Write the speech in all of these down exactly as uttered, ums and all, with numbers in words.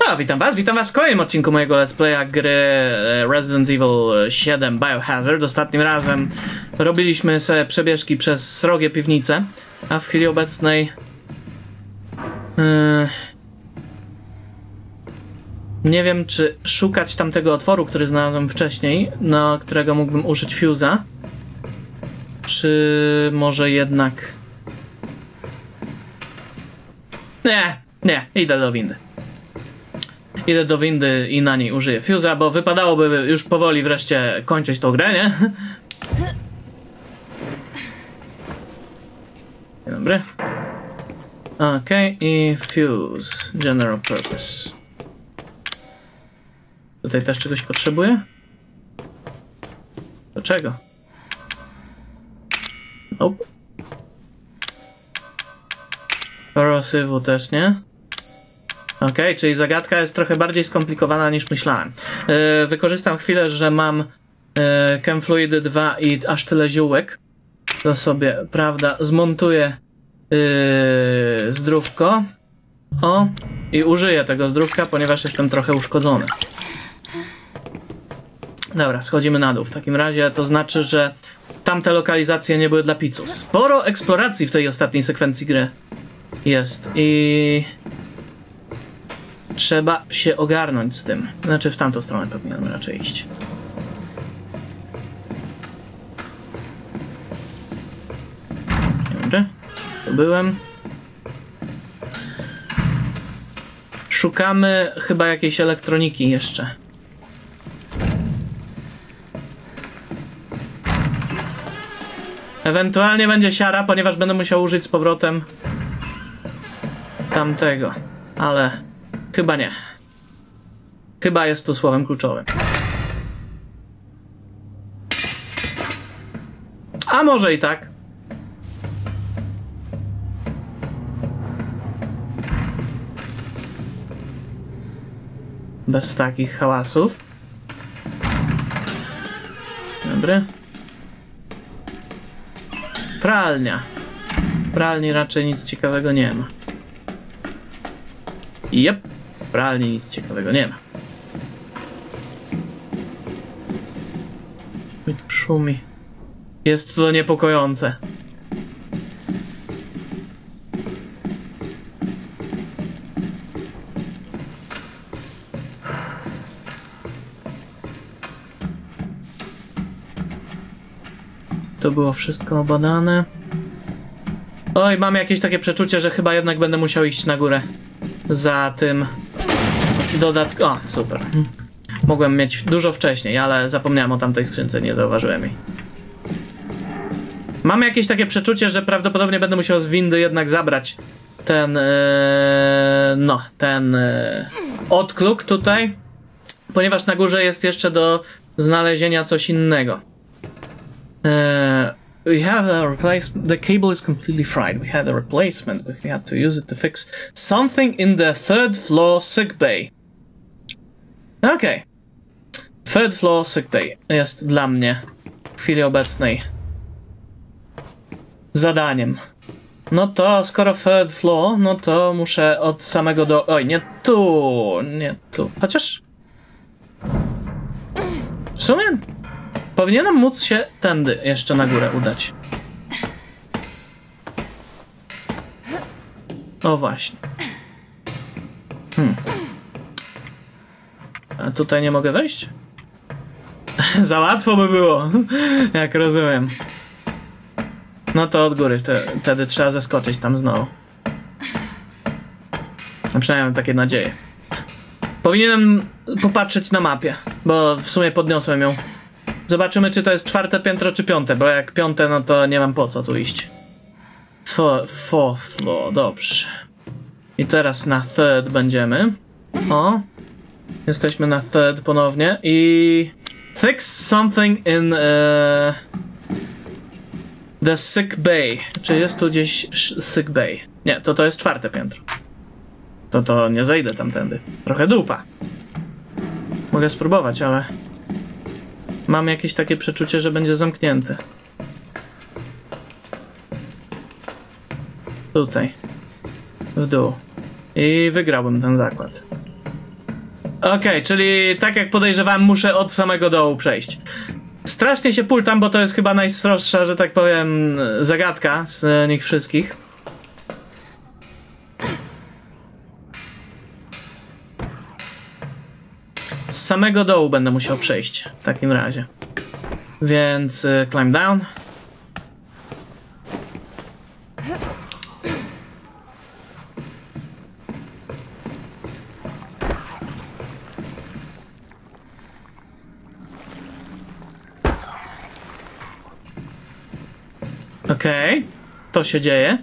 No, witam was, witam was w kolejnym odcinku mojego let's playa gry Resident Evil siedem Biohazard. Ostatnim razem robiliśmy sobie przebieżki przez srogie piwnice, a w chwili obecnej yy, nie wiem, czy szukać tamtego otworu, który znalazłem wcześniej, na którego mógłbym użyć fuse'a, czy może jednak... Nie, nie, idę do windy. Idę do windy i na niej użyję fuse'a, bo wypadałoby już powoli wreszcie kończyć tą grę, nie? Dzień dobry. Okej, okay, i fuse. General purpose. Tutaj też czegoś potrzebuję? Do czego? Nope. Korosywu też nie? Okej, okay, czyli zagadka jest trochę bardziej skomplikowana niż myślałem. Yy, wykorzystam chwilę, że mam yy, Chem Fluidy dwa i aż tyle ziółek. To sobie, prawda, zmontuję yy, zdrówko. O, i użyję tego zdrówka, ponieważ jestem trochę uszkodzony. Dobra, schodzimy na dół. W takim razie to znaczy, że tamte lokalizacje nie były dla piców. Sporo eksploracji w tej ostatniej sekwencji gry jest i... trzeba się ogarnąć z tym. Znaczy w tamtą stronę powinienem raczej iść. Dobra. Tu byłem. Szukamy chyba jakiejś elektroniki jeszcze. Ewentualnie będzie siara, ponieważ będę musiał użyć z powrotem tamtego. Ale... chyba nie. Chyba jest tu słowem kluczowym. A może i tak. Bez takich hałasów. Dobry. Pralnia. W pralni raczej nic ciekawego nie ma. Jep. W pralni nic ciekawego nie ma. Mi tu szumi. Jest to niepokojące. To było wszystko obadane. Oj, mam jakieś takie przeczucie, że chyba jednak będę musiał iść na górę. Za tym dodatkiem. O, super. Mogłem mieć dużo wcześniej, ale zapomniałem o tamtej skrzynce, nie zauważyłem jej. Mam jakieś takie przeczucie, że prawdopodobnie będę musiał z windy jednak zabrać ten yy, no, ten yy, odkluk tutaj, ponieważ na górze jest jeszcze do znalezienia coś innego. Yy, We have a replacement. The cable is completely fried. We had a replacement, but we had to use it to fix something in the third floor sick bay. Okej. Okay. Third floor sick bay jest dla mnie w chwili obecnej zadaniem. No to skoro third floor, no to muszę od samego do... Oj, nie tu, nie tu. Chociaż... w sumie... powinienem móc się tędy jeszcze na górę udać. O właśnie. Hmm. A tutaj nie mogę wejść? Za łatwo by było, jak rozumiem. No to od góry, wtedy trzeba zeskoczyć tam znowu. A przynajmniej mam takie nadzieje. Powinienem popatrzeć na mapie, bo w sumie podniosłem ją. Zobaczymy, czy to jest czwarte piętro, czy piąte, bo jak piąte, no to nie mam po co tu iść. Fourth floor, dobrze. I teraz na third będziemy. O. Jesteśmy na third ponownie i... fix something in uh, the sick bay. Czy jest tu gdzieś sick bay? Nie, to to jest czwarte piętro. To to nie zejdę tamtędy. Trochę dupa. Mogę spróbować, ale... mam jakieś takie przeczucie, że będzie zamknięty. Tutaj. W dół. I wygrałbym ten zakład. Okej, okay, czyli tak jak podejrzewałem, muszę od samego dołu przejść. Strasznie się pultam, bo to jest chyba najstroższa, że tak powiem, zagadka z nich wszystkich. Z samego dołu będę musiał przejść w takim razie. Więc y, climb down. Okej, okay. To się dzieje.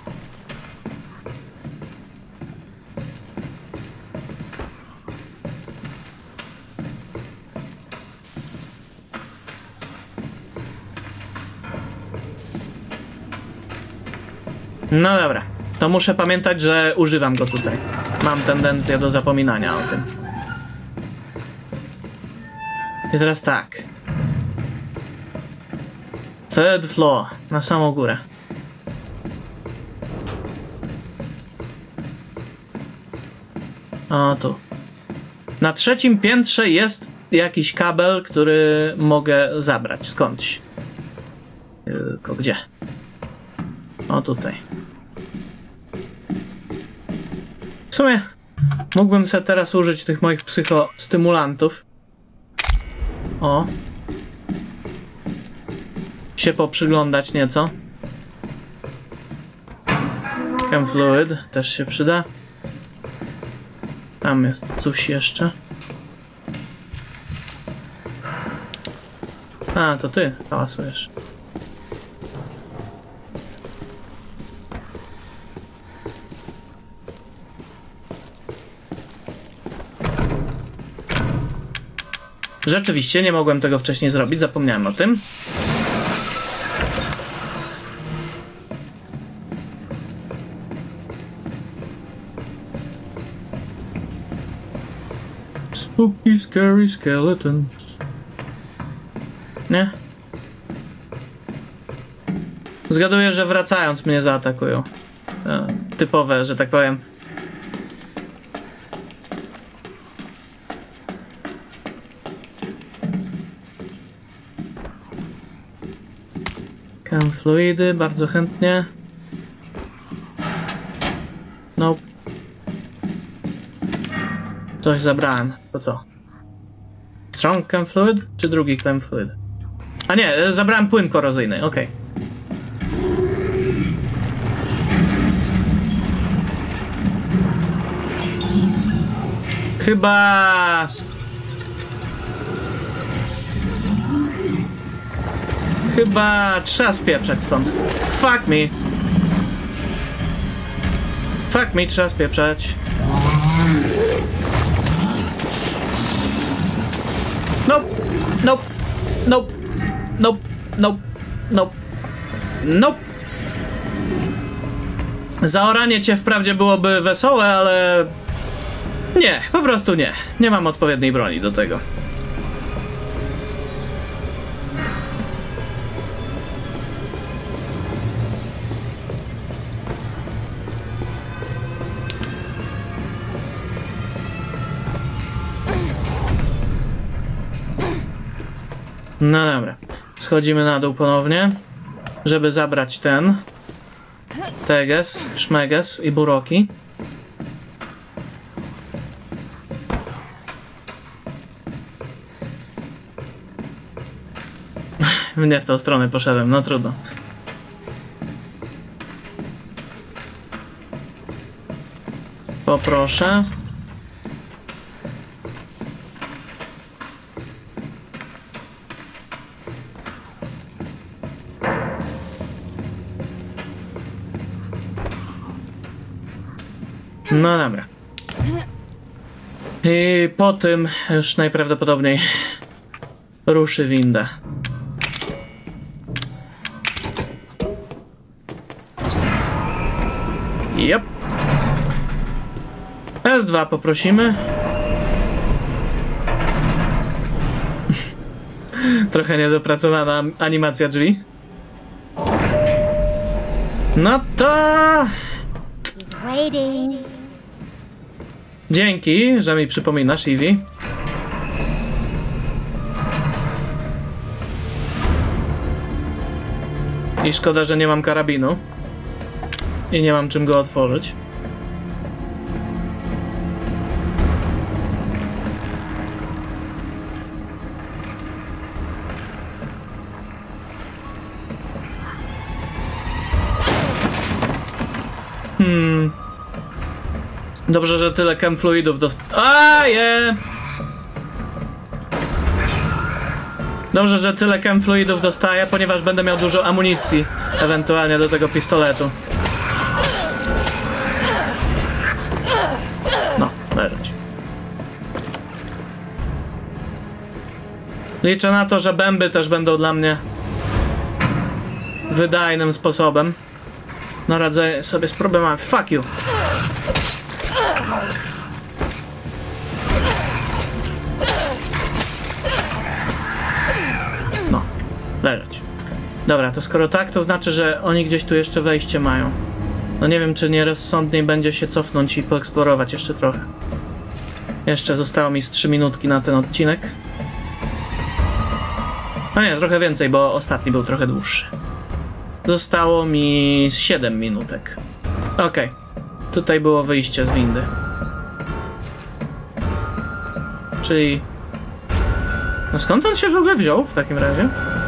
No dobra, to muszę pamiętać, że używam go tutaj. Mam tendencję do zapominania o tym. I teraz tak. Third floor, na samą górę. O, tu. Na trzecim piętrze jest jakiś kabel, który mogę zabrać skądś. Tylko gdzie? O, tutaj. W sumie mógłbym sobie teraz użyć tych moich psychostymulantów. O. Się poprzyglądać nieco. Chem fluid też się przyda. Tam jest coś jeszcze. A, to ty hałasujesz. Rzeczywiście, nie mogłem tego wcześniej zrobić, zapomniałem o tym. Spooky, scary skeletons. Nie? Zgaduję, że wracając mnie zaatakują. E, typowe, że tak powiem. Chem fluidy, bardzo chętnie. No. Coś zabrałem. To co? Strong chem fluid? Czy drugi chem fluid? A nie, zabrałem płyn korozyjny, okej. Okay. Chyba... Chyba trzeba spieprzać stąd. Fuck me. Fuck me, trzeba spieprzać. Nope, nope, nope, nope, nope, nope, nope. Zaoranie cię wprawdzie byłoby wesołe, ale... Nie, po prostu nie. Nie mam odpowiedniej broni do tego. No dobra, schodzimy na dół ponownie, żeby zabrać ten teges, szmeges i buroki. Nie w tą stronę poszedłem, no trudno. Poproszę. No dobra. I po tym już najprawdopodobniej ruszy winda. Yep. S dwa poprosimy. Trochę niedopracowana animacja drzwi. No to... Dzięki, że mi przypominasz, Eevee. I szkoda, że nie mam karabinu. I nie mam czym go otworzyć. Hmm. Dobrze, że tyle chem fluidów dost... A je! Dobrze, że tyle chem fluidów dostaję, ponieważ będę miał dużo amunicji ewentualnie do tego pistoletu. No, leżeć. Liczę na to, że bęby też będą dla mnie wydajnym sposobem na radzenie sobie z problemami. Fuck you! No, leżeć. Dobra, to skoro tak, to znaczy, że oni gdzieś tu jeszcze wejście mają. No nie wiem, czy nie rozsądniej będzie się cofnąć i poeksplorować jeszcze trochę. Jeszcze zostało mi z trzy minutki na ten odcinek. No nie, trochę więcej, bo ostatni był trochę dłuższy. Zostało mi z siedem minutek. Okej. Okay. Tutaj było wyjście z windy. Czyli... No skąd on się w ogóle wziął w takim razie?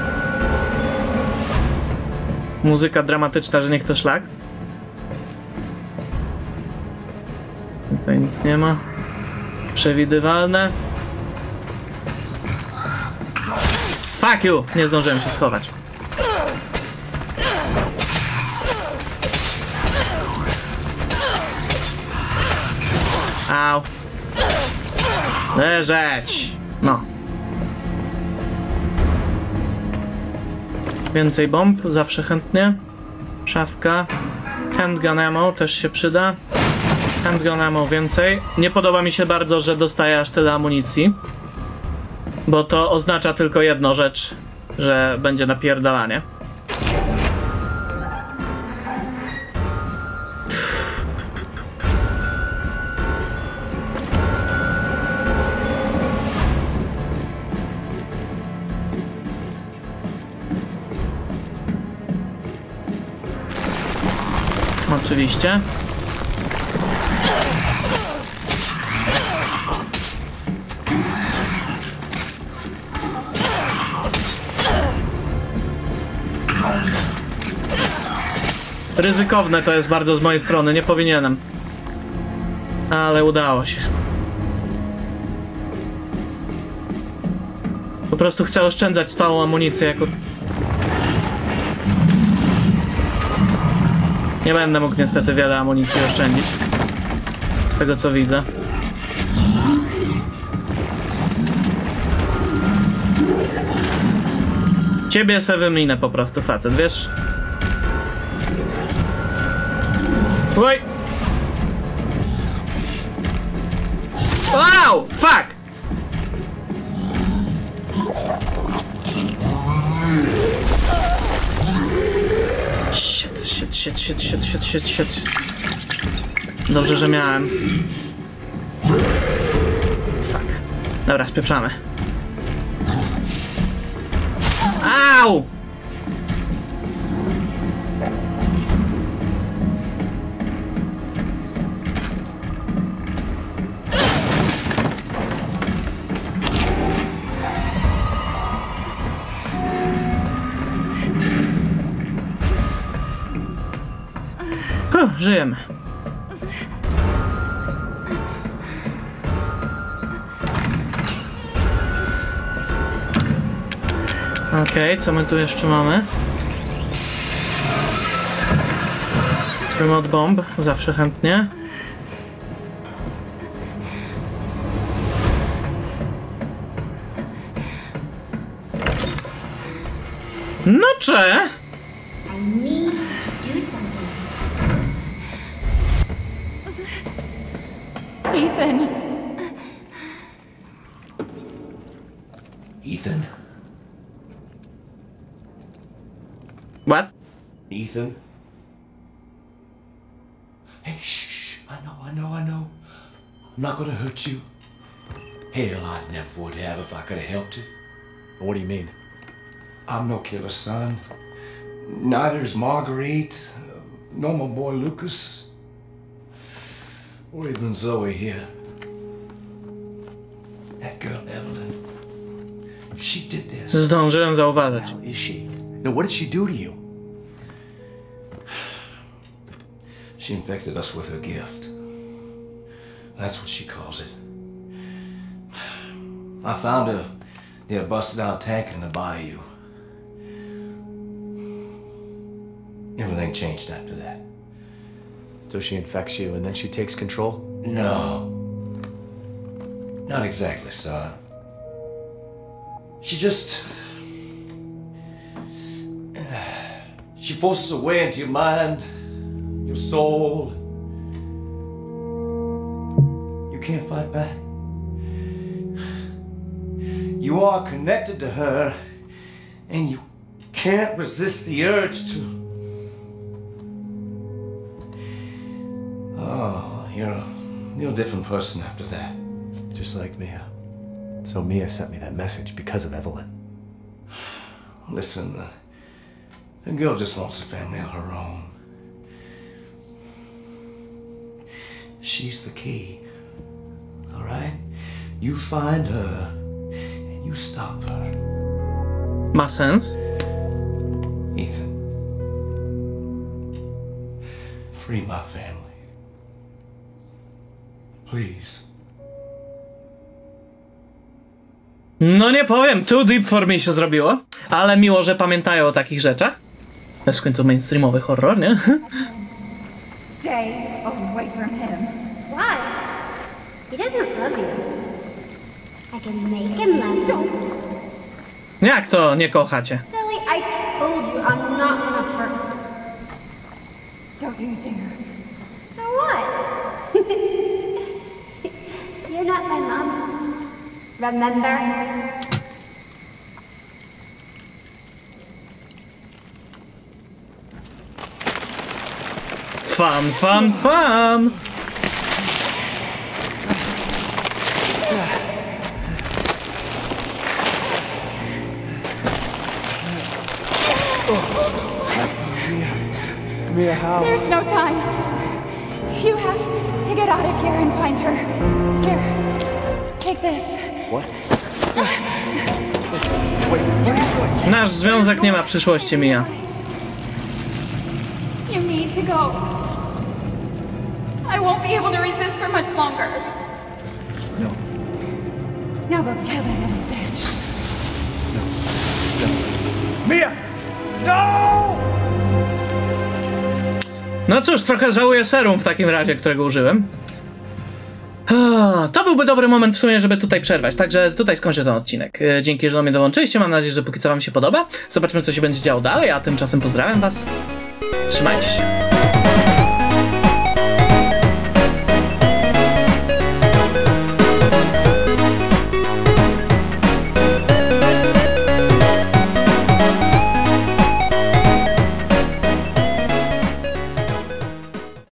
Muzyka dramatyczna, że niech to szlak. Tutaj nic nie ma. Przewidywalne. Fuck you! Nie zdążyłem się schować. Au. Leżeć. No. Więcej bomb, zawsze chętnie. Szafka. Handgun ammo też się przyda. Handgun ammo więcej. Nie podoba mi się bardzo, że dostaję aż tyle amunicji. Bo to oznacza tylko jedną rzecz, że będzie napierdalanie. Oczywiście. Ryzykowne to jest bardzo z mojej strony, nie powinienem. Ale udało się. Po prostu chcę oszczędzać całą amunicję jako... Nie będę mógł niestety wiele amunicji oszczędzić. Z tego co widzę. Ciebie se wyminę po prostu, facet, wiesz? Oj! Wow! Fuck! Shit, shit, shit, shit, shit, shit, shit, shit. Dobrze, że miałem. Fuck. Dobra, spieprzamy. Au! Huh, żyjemy. Okej, okay, co my tu jeszcze mamy? Remote bomb, zawsze chętnie. No cze? Ethan. Ethan? What? I'm not gonna hurt you. Hell, I never would have if I could have helped it. What do you mean? I'm no killer, son. Neither is Marguerite, nor my boy Lucas, or even Zoe here. That girl Evelyn, she did this. Zdążyłem zauważyć. How is she? No, what did she do to you? She infected us with her gift. That's what she calls it. I found her near a busted out tank in the bayou. Everything changed after that. So she infects you and then she takes control? No. Not exactly, son. She just... She forces her way into your mind, your soul. You can't fight back. You are connected to her, and you can't resist the urge to... Oh, you're a, you're a different person after that. Just like Mia. So Mia sent me that message because of Evelyn. Listen, uh, the girl just wants a family of her own. She's the key, all right? You find her, and you stop her. Ma sens. Ethan, free my family. Please. No nie powiem, too deep for me się zrobiło, ale miło, że pamiętają o takich rzeczach. To jest w końcu mainstreamowy horror, nie? Stay away from him. Why? He doesn't love you. I can make him love you. Jak to nie kochacie? Silly, I told you I'm not gonna hurt you. Don't you dare. So what? You're not my mom. Remember? Fun, fun, fun! Mia, how? There's no time. You have to get out of here and find her. Here, take this. What? Wait, what are you doing? Nasz związek nie ma przyszłości, Mia. You need to go. I won't be able to resist for much longer. No. Now go kill that little bitch. Mia! No! No cóż, trochę żałuję serum w takim razie, którego użyłem. To byłby dobry moment w sumie, żeby tutaj przerwać, także tutaj skończę ten odcinek. Dzięki, że do mnie dołączyliście, mam nadzieję, że póki co wam się podoba. Zobaczmy, co się będzie działo dalej, a tymczasem pozdrawiam was. Trzymajcie się.